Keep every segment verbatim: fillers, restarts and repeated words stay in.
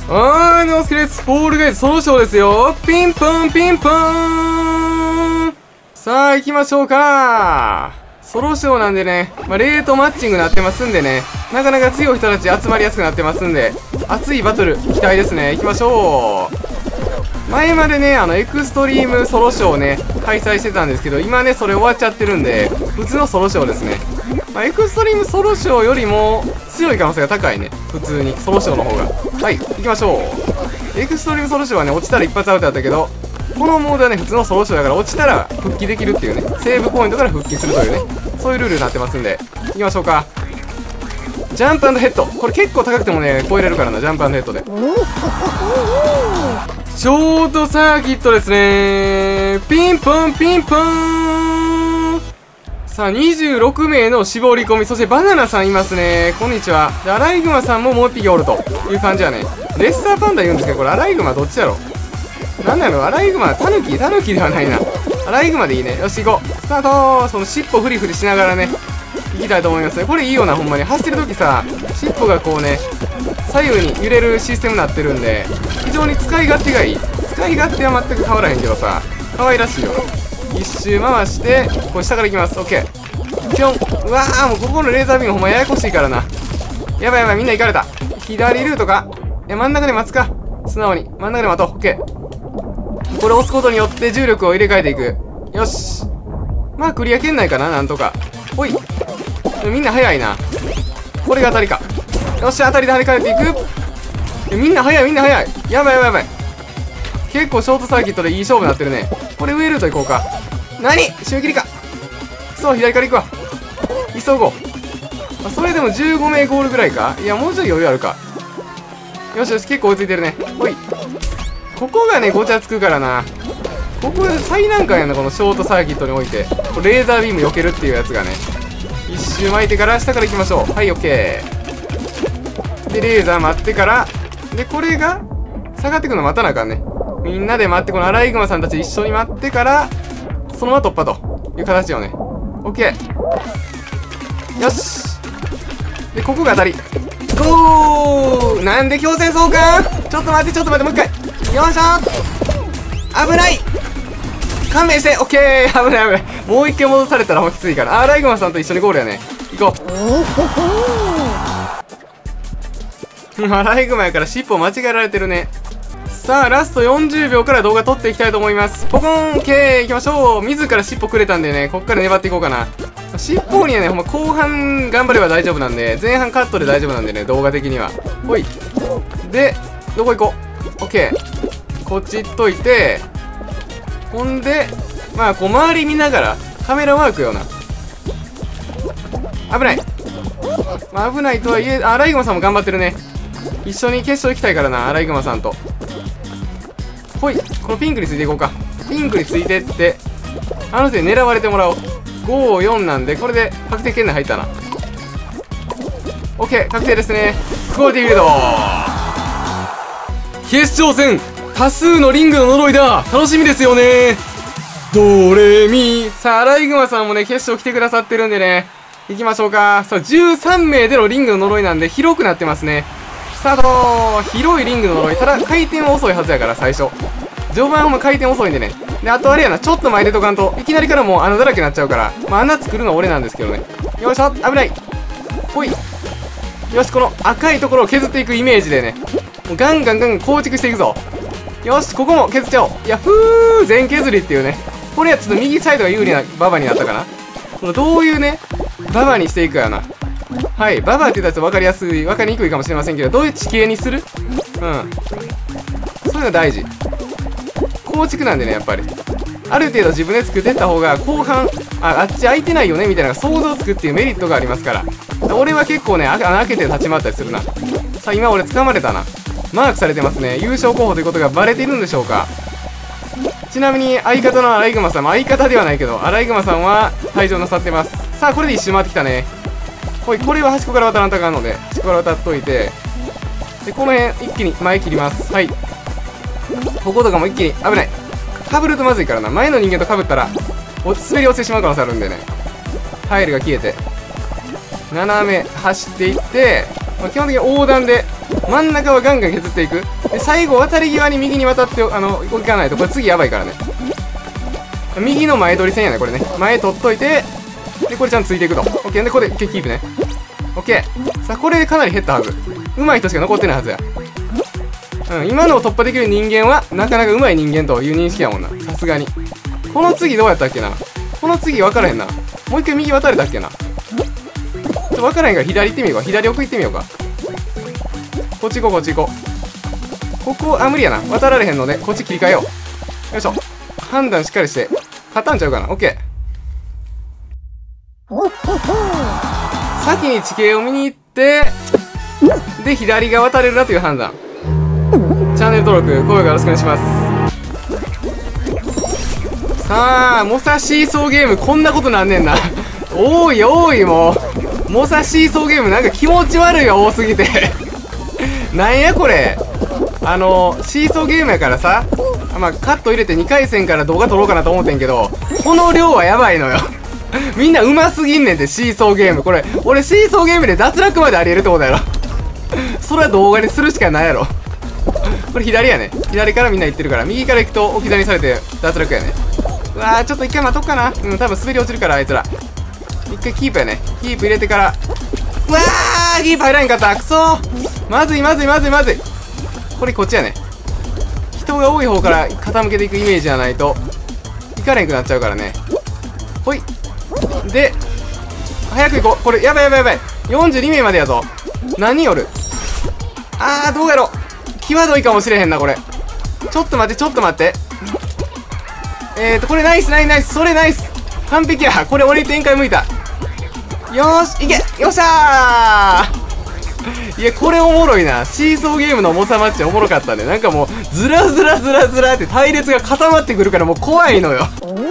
はーい、ノースケです。フォールガイズソロショーですよ。ピンポンピンポーン。さあ、行きましょうか。ソロショーなんでね、まあ、レートマッチングなってますんでね、なかなか強い人たち集まりやすくなってますんで、熱いバトル期待ですね。行きましょう。前までね、あの、エクストリームソロショーをね、開催してたんですけど、今ね、それ終わっちゃってるんで、普通のソロショーですね。まあ、エクストリームソロショーよりも強い可能性が高いね。普通に、ソロショーの方が。はい、行きましょう。エクストリームソロショーはね、落ちたら一発アウトだったけど、このモードはね、普通のソロショーだから落ちたら復帰できるっていうね、セーブポイントから復帰するというね、そういうルールになってますんで、行きましょうか。ジャンプ&ヘッド。これ結構高くてもね、超えれるからな、ジャンプ&ヘッドで。ショートサーキットですね。ピンポンピンポーン。さあ、にじゅうろくめいの絞り込み。そしてバナナさんいますね。こんにちは。で、アライグマさんももう一匹おるという感じやね。レッサーパンダ言うんですけど、これアライグマどっちやろ。なんだろう、アライグマ、タヌキタヌキではないな。アライグマでいいね。よし、行こう。スタート。その尻尾フリフリしながらね、行きたいと思いますね。これいいよな、ほんまに。走ってる時さ、尻尾がこうね、左右に揺れるシステムになってるんで、非常に使い勝手がいい。使い勝手は全く変わらへんけどさ、可愛らしいよ。一周回して、これ下から行きます。オッケー。ぴょん。うわー、もうここのレーザービームほんまややこしいからな。やばいやばい、みんな行かれた。左ルートか。いや、真ん中で待つか。素直に。真ん中で待とう。オッケー。これ押すことによって重力を入れ替えていく。よし。まあ、クリア圏内かな、なんとか。ほい。みんな早いな。これが当たりか。よし、当たりで跳ね返っていく。みんな早い、みんな早い。やばいやばいやばい。結構ショートサーキットでいい勝負になってるね。これ上ルート行こうか。何締め切りか。そう、左から行くわ。急ごう。あ、それでもじゅうごめいゴールぐらいか。いや、もうちょい余裕あるか。よしよし、結構追いついてるね。ほい。ここがね、ごちゃつくからな。ここ最難関やな、このショートサーキットにおいて。レーザービーム避けるっていうやつがね。一周巻いてから下から行きましょう。はい、オッケー。で、レーザー待ってから、で、これが、下がってくるの待たなあかんね。みんなで待って、このアライグマさんたち一緒に待ってから、そのまま突破という形よね。オッケー。よし。で、ここが当たり。ゴー。なんで強制送還。ちょっと待って、ちょっと待って、もう一回。よいしょ。危ない。勘弁して。オッケー。危ない危ない。もう一回戻されたらもうきついから。アライグマさんと一緒にゴールやね。行こう。アライグマやから尻尾間違えられてるね。さあ、ラストよんじゅうびょうから動画撮っていきたいと思います。ポコン。オッケー。行きましょう。自ら尻尾くれたんでね、こっから粘っていこうかな。尻尾にはね、ほんま後半頑張れば大丈夫なんで、前半カットで大丈夫なんでね、動画的には。ほい。で、どこ行こう。オッケー。こっち行っといて、ほんで、まあ、こう周り見ながら、カメラワークよな。危ない。まあ、危ないとはいえ、アライグマさんも頑張ってるね。一緒に決勝行きたいからな、アライグマさんと。ほい。このピンクについていこうか。ピンクについてって、あの人に狙われてもらおう。ご、よんなんで、これで確定圏内入ったな。オッケー、確定ですね。クオリティフィールド。決勝戦、多数のリングの呪いだ。楽しみですよね。ドレミ。さあ、アライグマさんもね、決勝来てくださってるんでね、行きましょうか。さあ、じゅうさんめいでのリングの呪いなんで、広くなってますね。スタート。広いリングの呪い。ただ、回転は遅いはずやから、最初。序盤は回転遅いんでね。で、あとあれやな、ちょっと前出とかんと、いきなりからもう穴だらけになっちゃうから、まあ穴作るのは俺なんですけどね。よいしょ、危ない。ほい。よし、この赤いところを削っていくイメージでね、もうガンガンガン構築していくぞ。よし、ここも削っちゃおう。いや、ふー、全削りっていうね。これはちょっと右サイドが有利なババになったかな。このどういうね、ババにしていくかやな。はい、ババって言ったらちょっと分かりやすい、分かりにくいかもしれませんけど、どういう地形にする？うん。そういうの大事。構築なんでね、やっぱり。ある程度自分で作ってった方が、後半、あ、あっち空いてないよねみたいな想像つくっていうメリットがありますから。俺は結構ね、穴開けて立ち回ったりするな。さあ、今俺掴まれたな。マークされてますね。優勝候補ということがバレているんでしょうか。ちなみに、相方のアライグマさんも、相方ではないけど、アライグマさんは退場なさってます。さあ、これで一周回ってきたね。ほい、これは端っこから渡らんとあかんので、端っこから渡っといて、で、この辺、一気に前切ります。はい。こことかも一気に、危ない。被るとまずいからな。前の人間と被ったら、滑り落ちてしまう可能性あるんでね。タイルが消えて。斜め走っていって、まあ、基本的に横断で真ん中はガンガン削っていく。で、最後、渡り際に右に渡って、あの、行かないと、これ次やばいからね。右の前取り線やね、これね。前取っといて、で、これちゃんとついていくと。オッケー。で、これ、キープね。オッケー。さあ、これでかなり減ったはず。上手い人しか残ってないはずや。うん、今のを突破できる人間は、なかなか上手い人間という認識やもんな。さすがに。この次どうやったっけな。この次分からへんな。もう一回右渡れたっけな。ちょっと分からへんから左行ってみようか。左奥行ってみようか。こっち行こう、こっち行こう。ここ、あ、無理やな。渡られへんので、こっち切り替えよう。よいしょ。判断しっかりして。勝たんちゃうかな。オッケー。先に地形を見に行って、で、左が渡れるなという判断。チャンネル登録、高評価よろしくお願いします。さあ、モサシーソーゲーム、こんなことなんねんな。多い多い、もう。モサシーソーゲーム、なんか気持ち悪いよ、多すぎて。なんやこれ。あの、シーソーゲームやからさ、まあ、カット入れてにかい戦から動画撮ろうかなと思ってんけど、この量はやばいのよ。みんな上手すぎんねんて、シーソーゲーム。これ、俺シーソーゲームで脱落までありえるってことやろ。それは動画にするしかないやろ。これ左やね。左からみんな行ってるから、右から行くと置き去りにされて脱落やね。うわー、ちょっと一回待とっかな。うん、多分滑り落ちるから、あいつら。一回キープやね。キープ入れてから。うわー、キープ入らんかった。くそー。まずいまずいまずいまずい。これこっちやね。人が多い方から傾けていくイメージじゃないと、いかれんくなっちゃうからね。ほい。で、早く行こう。これ、やばいやばいやばい。よんじゅうにめいまでやぞ。何人おる？あー、どうやろ。際どいかもしれへんな、これ。ちょっと待って、ちょっと待って。えーと、これナイスナイスナイス。それナイス。完璧や。これ俺展開向いた。よーし、いけよっしゃー。いや、これおもろいな。シーソーゲームの重さマッチおもろかったね。なんかもう、ずらずらずらずらって隊列が固まってくるからもう怖いのよ。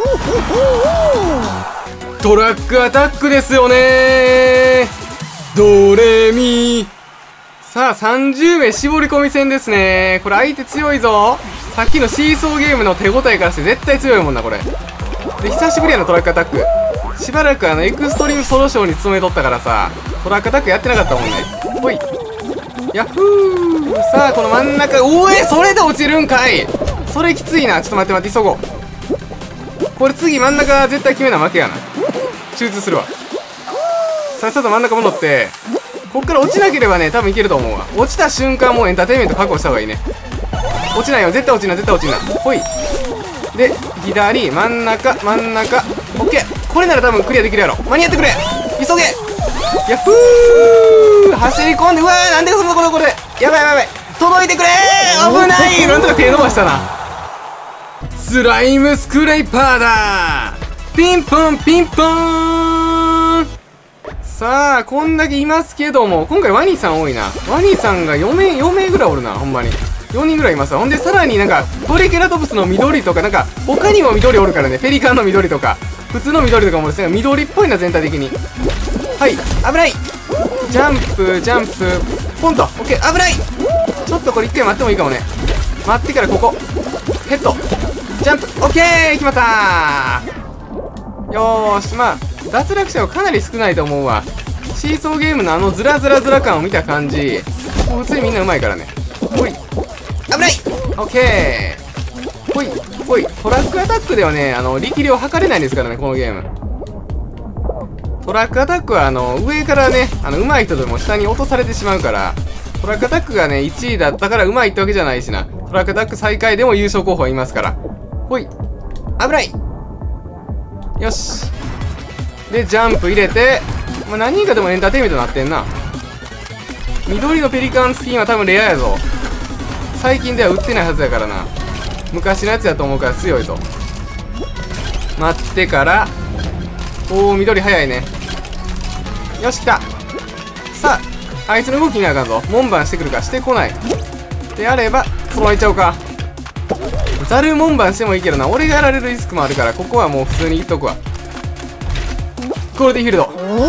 トラックアタックですよねー。ドレミ。さあ、さんじゅうめい絞り込み戦ですね。これ相手強いぞ。さっきのシーソーゲームの手応えからして絶対強いもんな、これ。で、久しぶりやな、トラックアタック。しばらくあの、エクストリームソロショーに勤めとったからさ、トラックアタックやってなかったもんね。ほい。ヤッフー。さあ、この真ん中、おえ、それで落ちるんかい。それきついな。ちょっと待って待って、急ごう。これ次真ん中絶対決めな負けやな。集中するわ。さっさと真ん中戻って、こっから落ちなければね、多分いけると思うわ。落ちた瞬間もうエンターテインメント確保した方がいいね。落ちないよ。絶対落ちない、絶対落ちない。ほい。で、左、真ん中、真ん中。オッケー。これなら多分クリアできるやろ。間に合ってくれ。急げ。やっふー。走り込んで、うわー、なんでそんなことこれ。やばいやばいやばい。届いてくれー。危ない。なんとか手伸ばしたな。スライムスクレーパーだー。ピンポンピンポーン。さあ、こんだけいますけども、今回ワニさん多いな。ワニさんがよめい、よめいぐらいおるな、ほんまに。よにんぐらいいますわ。ほんで、さらになんか、トリケラトプスの緑とか、なんか、他にも緑おるからね。ペリカンの緑とか、普通の緑とかもですね、緑っぽいな、全体的に。はい、危ない。ジャンプ、ジャンプ、ポンと。オッケー、危ない。ちょっとこれ一回待ってもいいかもね。待ってからここ。ヘッド。ジャンプ、オッケー決まったー。よーし、まあ、脱落者はかなり少ないと思うわ。シーソーゲームのあのズラズラズラ感を見た感じ、もう普通にみんなうまいからね。ほい。危ない。オッケー。ほい。ほい。トラックアタックではね、あの、力量測れないんですからね、このゲーム。トラックアタックは、あの、上からね、あの、上手い人でも下に落とされてしまうから、トラックアタックがね、いちいだったから上手いってわけじゃないしな。トラックアタック最下位でも優勝候補はいますから。ほい。危ない。よし。で、ジャンプ入れて、まあ、何人かでもエンターテインメントになってんな。緑のペリカンスキンは多分レアやぞ。最近では売ってないはずやからな。昔のやつやと思うから強いぞ。待ってから、おー、緑早いね。よし、来た。さあ、あいつの動きにならあかんぞ。門番してくるか、してこない。であれば、そのままいっちゃおうか。ザル門番してもいいけどな。俺がやられるリスクもあるから、ここはもう普通にいっとくわ。これでフィールド。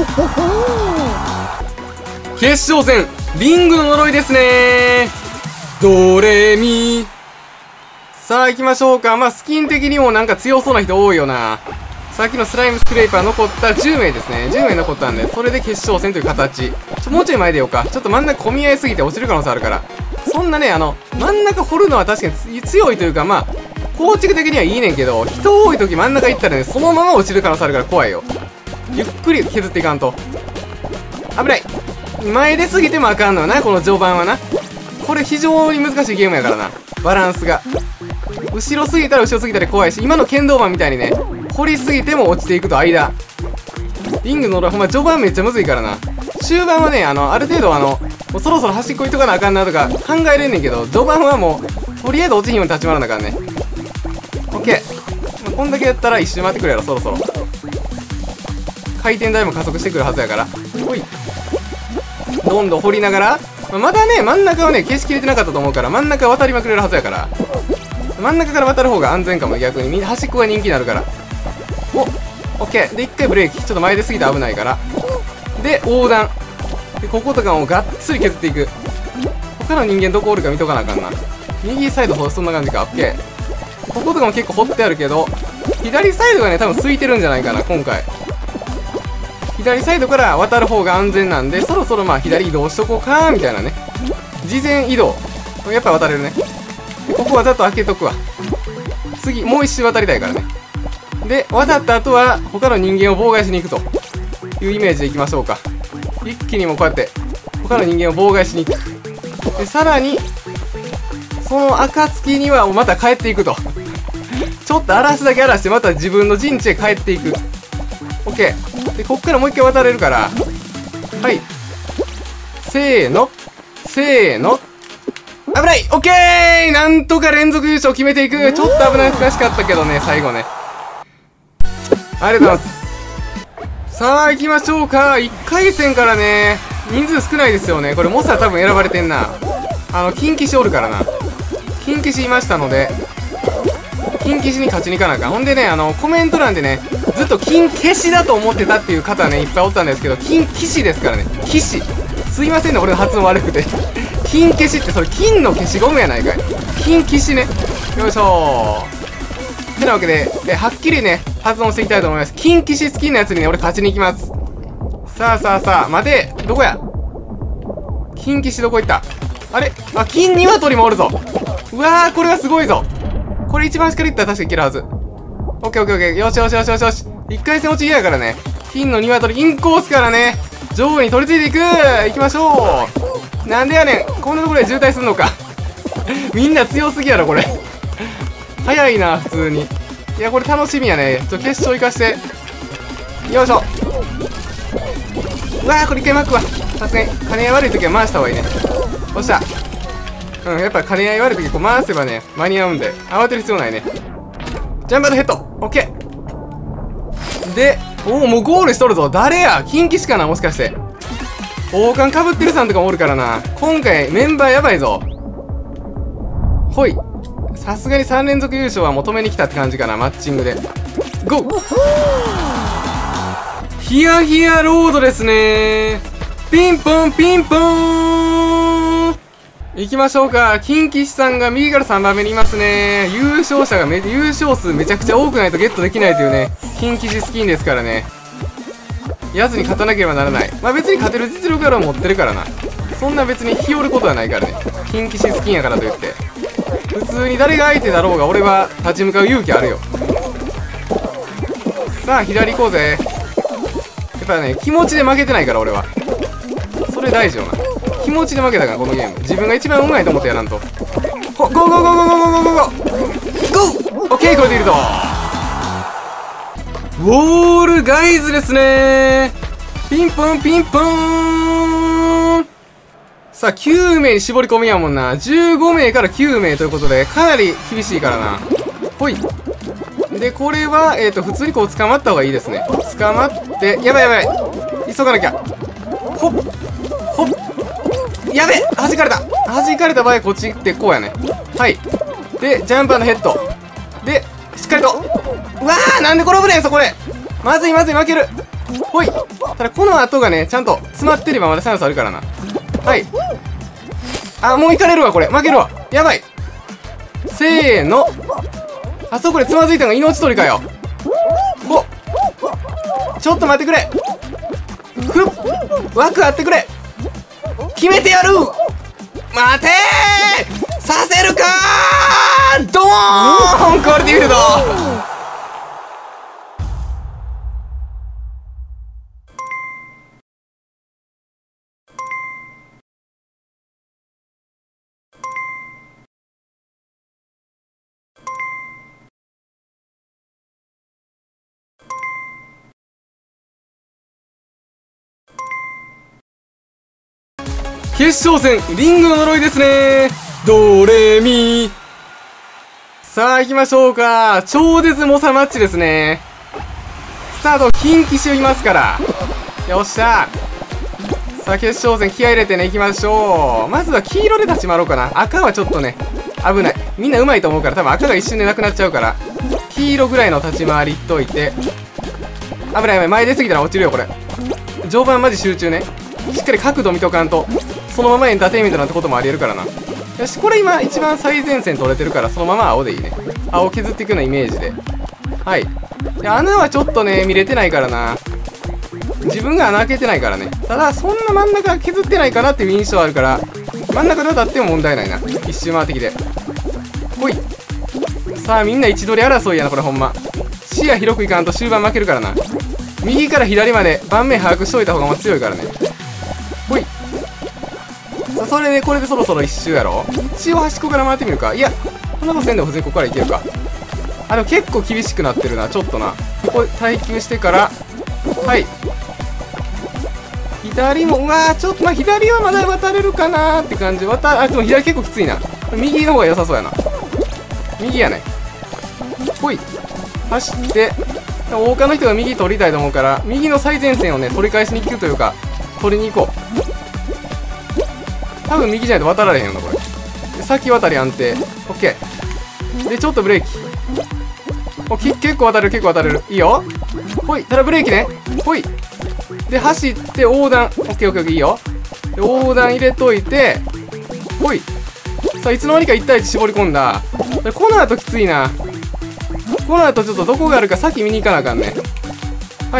決勝戦、リングの呪いですねー。ドレミ。さあ行きましょうか。まあスキン的にもなんか強そうな人多いよな。 さっきのスライムスクレーパー残ったじゅうめいですね。じゅうめい残ったんで、それで決勝戦という形。ちょ、もうちょい前でようか。ちょっと真ん中混み合いすぎて落ちる可能性あるから。そんなね、あの、真ん中掘るのは確かに強いというか、まあ、構築的にはいいねんけど、人多い時真ん中行ったらね、そのまま落ちる可能性あるから怖いよ。ゆっくり削っていかんと。危ない。前出過ぎてもあかんのよな、この序盤はな。これ非常に難しいゲームやからな。バランスが。後ろ過ぎたら後ろ過ぎたら怖いし、今の剣道マンみたいにね、掘りすぎても落ちていくと間。リングのほんま序盤めっちゃむずいからな。終盤はね、あの、ある程度あの、もうそろそろ端っこ行っとかなあかんなとか考えれんねんけど、序盤はもう、とりあえず落ちひんように立ち回らなあかんね。オッケー。こんだけやったら一周回ってくるやろ、そろそろ。回転台も加速してくるはずやから。ほい。どんどん掘りながら、まだね、真ん中はね、消しきれてなかったと思うから、真ん中渡りまくれるはずやから。真ん中から渡る方が安全かも、逆に。端っこが人気になるから。お、オッケー。で、一回ブレーキ。ちょっと前出過ぎて危ないから。で、横断。で、こことかもがっつり削っていく。他の人間どこおるか見とかなあかんな。右サイド、そんな感じか。オッケー。こことかも結構掘ってあるけど、左サイドがね、多分空いてるんじゃないかな、今回。左サイドから渡る方が安全なんで、そろそろまあ左移動しとこうかみたいなね。事前移動。やっぱ渡れるね。でここわざと開けとくわ。次、もう一周渡りたいからね。で、渡った後は、他の人間を妨害しに行くというイメージでいきましょうか。一気にもうこうやって、他の人間を妨害しに行く。で、さらに、その暁にはまた帰っていくと。ちょっと荒らすだけ荒らして、また自分の陣地へ帰っていく。オッケー。で、こっからもう一回渡れるから。はい。せーの。せーの。危ない！オッケー！なんとか連続優勝決めていく。ちょっと危ない難しかったけどね、最後ね。ありがとうございます。さあ、行きましょうか。いっかい戦からね、人数少ないですよね。これ、モスは多分選ばれてんな。あの、金騎士おるからな。金騎士いましたので、金騎士に勝ちに行かなあかん。ほんでね、あの、コメント欄でね、ずっと金消しだと思ってたっていう方ね、いっぱいおったんですけど、金騎士ですからね。騎士。すいませんね、俺の発音悪くて。金消しってそれ金の消しゴムやないかい。金騎士ね。よいしょー。てなわけで、えはっきりね、発音していきたいと思います。金騎士好きなやつにね、俺勝ちに行きます。さあさあさあ、待て、どこや。金騎士どこ行った。あれあ、金鶏もおるぞ。うわー、これはすごいぞ。これ一番しっかりいったら確かいけるはず。オッケーオッケーオッケー。よしよしよしよしよし。一回戦落ち嫌やからね。金の鶏インコースからね、上位に取り付いていく。行きましょう。なんでやねん。こんなところで渋滞すんのか。みんな強すぎやろ、これ。早いな、普通に。いや、これ楽しみやね。ちょ、決勝行かして。よいしょ。うわー、これ一回巻くわ。さすがに、兼ね合い悪い時は回した方がいいね。おっしゃ。うん、やっぱ兼ね合い悪い時こう回せばね、間に合うんで、慌てる必要ないね。ジャンバードヘッド。オッケー。で、おお、もうゴールしとるぞ。誰や？金騎士かな、もしかして。王冠かぶってるさんとかもおるからな。今回メンバーやばいぞ。ほい。さすがにさん連続優勝は求めに来たって感じかな、マッチングで。ゴー！ヒヤヒヤロードですね。ピンポンピンポーン。行きましょうか。金騎士さんが右からさんばんめにいますね。優勝者がめ、優勝数めちゃくちゃ多くないとゲットできないというね、金騎士スキンですからね。やつに勝たなければならない。まあ別に勝てる実力から持ってるからな。そんな別にひよることはないからね。金騎士スキンやからといって。普通に誰が相手だろうが俺は立ち向かう勇気あるよ。さあ、左行こうぜ。やっぱね、気持ちで負けてないから俺は。それ大事よな。気持ちで負けたからこのゲーム。自分が一番うまいと思ってやらんと。ゴーゴーゴーゴーゴーゴーゴーゴーゴーゴー。オッケー、これでいるぞ。ウォールガイズですね。ピンポンピンポーン。さあ、きゅうめいに絞り込みやもんな。じゅうごめいからきゅうめいということで、かなり厳しいからな。ほい。で、これは、えっと、普通にこう捕まった方がいいですね。捕まって、やばいやばい。急がなきゃ。ほっ。ほっ。やべえ、弾かれた。弾かれた場合、こっち行ってこうやね。はい。で、ジャンパーのヘッド。で、しっかりと。うわー、なんで転ぶねん、そこで。まずいまずい、負ける。ほい。ただ、この後がね、ちゃんと詰まってればまだチャンスあるからな。はい。あ、もういかれるわ、これ。負けるわ。やばい。せーの。あそこでつまずいたのが命取りかよ。ほっ。 ちょっと待ってくれ。ふっ枠あってくれ。決めてやる。待てーさせるかードーンクオリティフィールド。決勝戦、リングの呪いですね。ドレミ。さあ行きましょうか。超絶猛者マッチですね。スタート、近畿しいますから。よっしゃ。さあ決勝戦、気合入れてね、行きましょう。まずは黄色で立ち回ろうかな。赤はちょっとね、危ない。みんな上手いと思うから、多分赤が一瞬でなくなっちゃうから、黄色ぐらいの立ち回りいっといて。危ない危ない。前出過ぎたら落ちるよ、これ。序盤マジ集中ね。しっかり角度見とかんと。そのままエンターテインメントなんてこともありえるからな。よし、これ今一番最前線取れてるから、そのまま青でいいね。青削っていくようなイメージで。はい。で、穴はちょっとね、見れてないからな。自分が穴開けてないからね。ただ、そんな真ん中削ってないかなっていう印象あるから、真ん中で当たっても問題ないな。一周回ってきて。ほい。さあ、みんな位置取り争いやな、これほんま。視野広くいかんと終盤負けるからな。右から左まで盤面把握しといた方が強いからね。ほい。さあ、それで、これでそろそろ一周やろ。一応端っこから回ってみるか。いや、こんなことせんでも普通にここからいけるか。あ、でも結構厳しくなってるな、ちょっとな。ここ耐久してから、はい。左も、うわー、ちょっと、まあ、左はまだ渡れるかなーって感じ。渡、あ、でも左結構きついな。右の方が良さそうやな。右やね。ほい。走って、大岡の人が右取りたいと思うから、右の最前線をね、取り返しに行くというか、取りに行こう。多分右じゃないと渡られへんよな、これ。先渡り安定。オッケー。で、ちょっとブレーキ。お、き結構渡れる、結構渡れる。いいよ。ほい。ただブレーキね。ほい。で、走って横断。オッケーオッケーオッケー、いいよ。で、横断入れといて、ほい。さあ、いつの間にかいち対いち絞り込んだ。で、この後きついな。この後ちょっとどこがあるか先見に行かなあかんね。はい。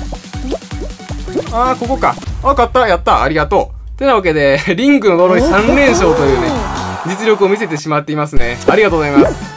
あー、ここか。あ、勝った。やった。ありがとう。てなわけで、リングの呪いさん連勝というね、実力を見せてしまっていますね。ありがとうございます。